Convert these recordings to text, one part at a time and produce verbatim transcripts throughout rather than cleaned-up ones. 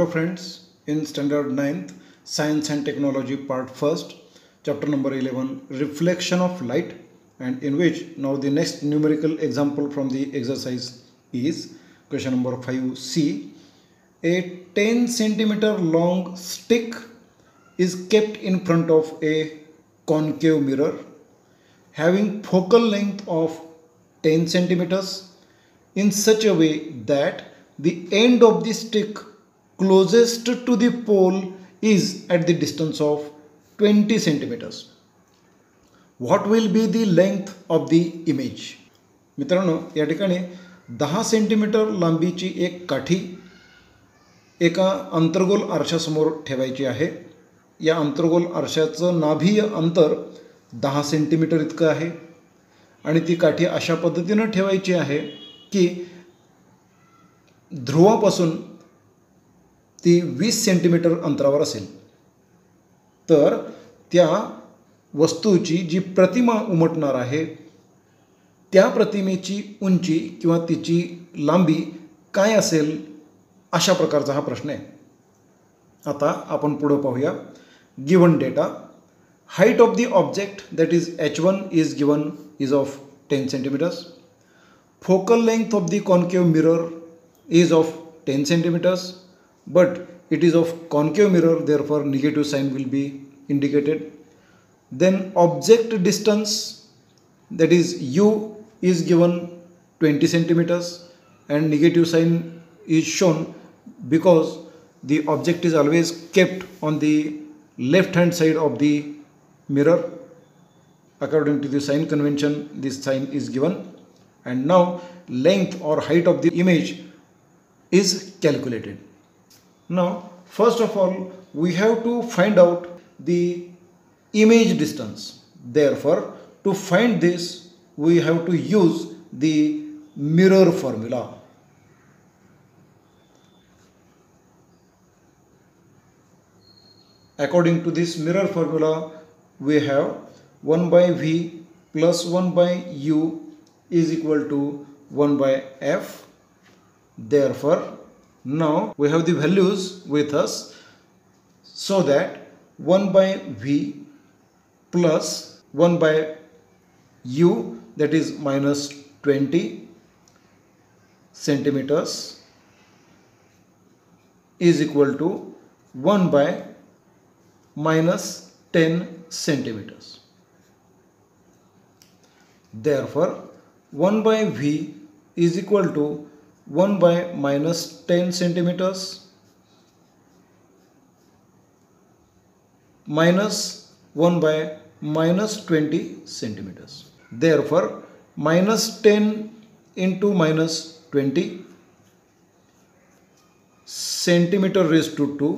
Hello friends, in standard ninth, Science and Technology part first, chapter number eleven, Reflection of Light, and in which now the next numerical example from the exercise is question number five C. A ten centimeter long stick is kept in front of a concave mirror having focal length of ten centimeters in such a way that the end of the stick closest to the pole is at the distance of twenty centimeters. What will be the length of the image? मित्रांनो, या ठिकाणी दहा centimetre लांबीची एक काठी एका अंतर्गोल आरशासमोर ठेवायची आहे. या अंतर्गोल आरशाचं नाभीय अंतर दहा सेंटीमीटर इतकं आहे आणि ती काठी अशा पद्धतीने ठेवायची आहे की ध्रुवापासून ती वीस सेंटीमीटर अंतरावर असेल. तर त्या वस्तूची जी प्रतिमा उमटणार आहे त्या प्रतिमेची उंची किंवा तिची लांबी काय असेल अशा प्रकारचा हा प्रश्न आहे. आता आपण पुढे पाहूया. Given data. Height of the object that is H one is given is of ten centimeters. Focal length of the concave mirror is of ten centimeters, but it is of concave mirror, therefore negative sign will be indicated. Then object distance, that is U, is given twenty centimeters and negative sign is shown because the object is always kept on the left hand side of the mirror. According to the sign convention, this sign is given, and now length or height of the image is calculated. Now first of all we have to find out the image distance. Therefore to find this we have to use the mirror formula. According to this mirror formula we have one by V plus one by U is equal to one by F. Therefore now we have the values with us, so that one by V plus one by U, that is minus twenty centimeters, is equal to one by minus ten centimeters. Therefore one by V is equal to one by minus ten centimeters minus one by minus twenty centimeters. Therefore minus ten into minus twenty, centimeter raised to two.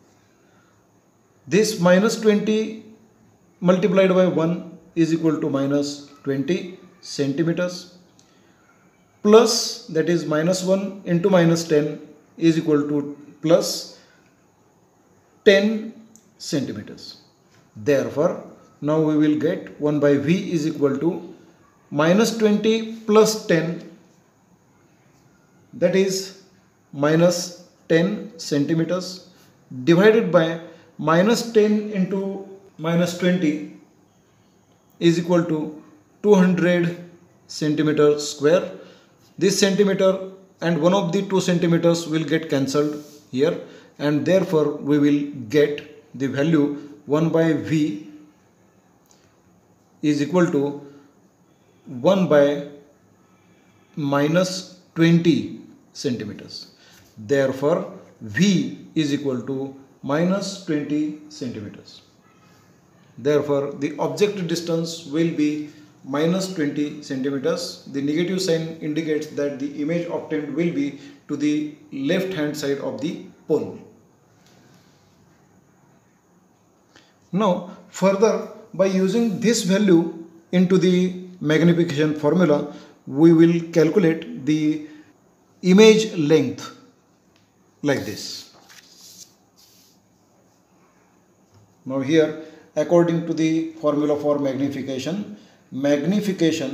This minus twenty multiplied by one is equal to minus twenty centimeters, plus that is minus one into minus ten is equal to plus ten centimeters. Therefore now we will get one by V is equal to minus twenty plus ten, that is minus ten centimeters, divided by minus ten into minus twenty is equal to two hundred centimeter square. This centimeter and one of the two centimeters will get cancelled here, and therefore we will get the value one by V is equal to one by minus twenty centimeters. Therefore V is equal to minus twenty centimeters. Therefore the object distance will be minus twenty centimeters. The negative sign indicates that the image obtained will be to the left hand side of the pole. Now further, by using this value into the magnification formula, we will calculate the image length like this. Now here, according to the formula for magnification, magnification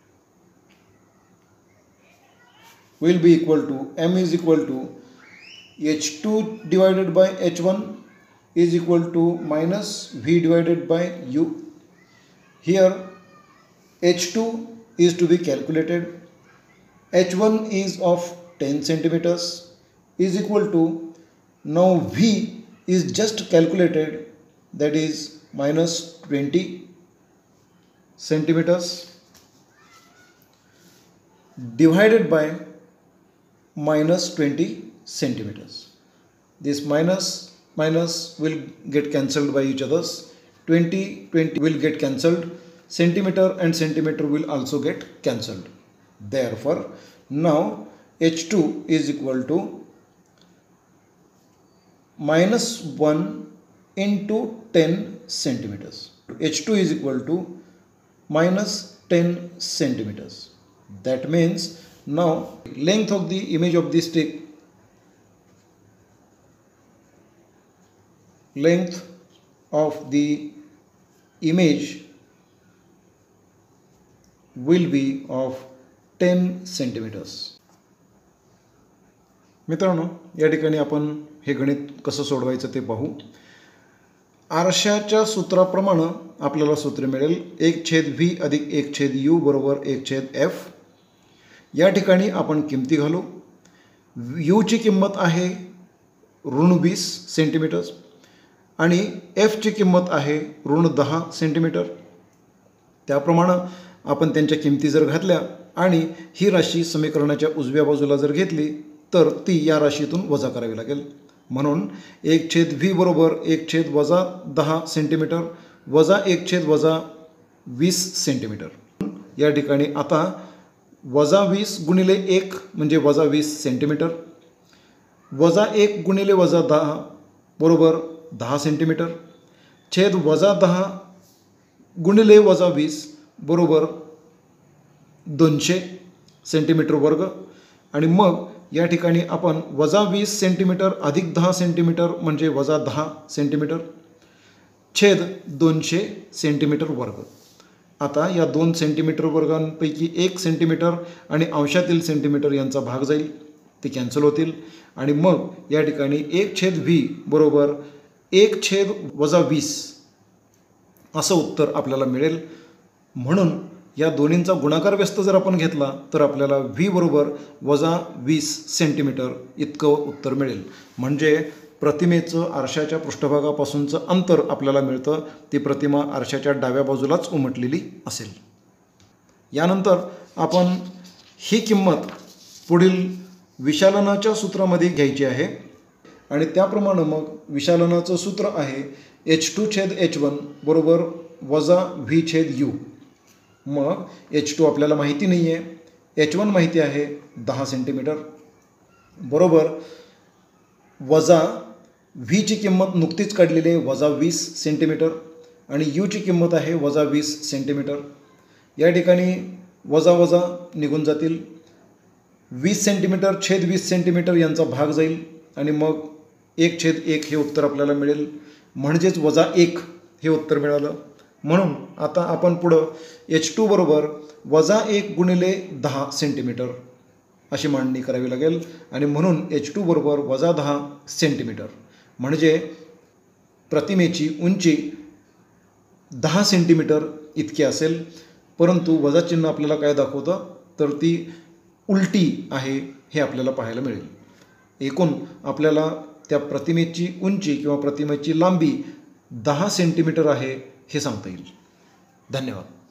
will be equal to M is equal to H two divided by H one is equal to minus V divided by U. Here H two is to be calculated. H one is of ten centimeters is equal to, now V is just calculated, that is minus twenty centimeters divided by minus twenty centimeters. This minus minus will get cancelled by each others. twenty twenty will get cancelled. Centimeter and centimeter will also get cancelled. Therefore, now H two is equal to minus one into ten centimeters. H two is equal to minus ten centimeters. That means now length of the image of this stick, length of the image will be of ten centimeters. मित्रांनो, या ठिकाणी आपण हे गणित कसं सोडवायचं ते पाहू. आरशाच्या सूत्राप्रमाणे आपल्याला सूत्र मिळेल एक छेद व्ही अधिक एक छेद यू बरोबर एक छेद एफ. या ठिकाणी आपण किमती घालू. यूची किंमत आहे ऋण वीस सेंटीमीटर्स आणि एफची किंमत आहे ऋण दहा सेंटीमीटर. त्याप्रमाणे आपण त्यांच्या किमती जर घातल्या आणि ही राशी समीकरणाच्या उजव्या बाजूला जर घेतली तर ती या राशीतून वजा करावी लागेल. म्हणून एक छेद व्ही बरोबर एक छेद वजा दहा सेंटीमीटर वजा एक छेद वजा वीस सेंटीमीटर. या ठिकाणी आता वजा वीस गुणिले एक म्हणजे वजा वीस सेंटीमीटर, वजा एक गुणिले वजा दहा बरोबर दहा सेंटीमीटर, छेद वजा दहा गुणिले वजा वीस बरोबर दोनशे सेंटीमीटर वर्ग. आणि मग या ठिकाणी आपण वजा वीस सेंटीमीटर अधिक दहा सेंटीमीटर म्हणजे वजा दहा सेंटीमीटर छेद दोनशे सेंटीमीटर वर्ग. आता या दोन सेंटीमीटर वर्गांपैकी एक सेंटीमीटर आणि अंशातील सेंटीमीटर यांचा भाग जाईल, ते कॅन्सल होतील. आणि मग या ठिकाणी एक छेद व्ही बरोबर एक छेद वजा वीस असं उत्तर आपल्याला मिळेल. म्हणून या दोन्हींचा गुणाकार व्यस्त जर आपण घेतला तर आपल्याला व्ही बरोबर वजा वीस सेंटीमीटर इतकं उत्तर मिळेल. म्हणजे प्रतिमेचं आरशाच्या पृष्ठभागापासूनचं अंतर आपल्याला मिळतं. ती प्रतिमा आरशाच्या डाव्या बाजूलाच उमटलेली असेल. यानंतर आपण ही किंमत पुढील विशालनाच्या सूत्रामध्ये घ्यायची आहे आणि त्याप्रमाणे मग विशालनाचं सूत्र आहे एच टू छेद एच वन बरोबर वजा व्ही छेद यू. मग एच टू आपल्याला माहिती नाही आहे, एच वन माहिती आहे दहा सेंटीमीटर बरोबर वजा व्हीची किंमत नुकतीच काढलेली आहे वजा वीस सेंटीमीटर आणि यूची किंमत आहे वजा वीस सेंटीमीटर. या ठिकाणी वजा वजा निघून जातील. वीस सेंटीमीटर छेद वीस सेंटीमीटर यांचा भाग जाईल आणि मग एक छेद एक हे उत्तर आपल्याला मिळेल. म्हणजेच वजा एक हे उत्तर मिळालं. म्हणून आता आपण पुढं एच टू बरोबर वजा एक गुणिले दहा सेंटीमीटर अशी मांडणी करावी लागेल. आणि म्हणून एच टू बरोबर वजा दहा सेंटीमीटर म्हणजे प्रतिमेची उंची दहा सेंटीमीटर इतकी असेल. परंतु वजा चिन्ह आपल्याला काय दाखवतं तर ती उलटी आहे हे आपल्याला पाहायला मिळेल. एकूण आपल्याला त्या प्रतिमेची उंची किंवा प्रतिमेची लांबी दहा सेंटीमीटर आहे हे सांगता येईल. धन्यवाद.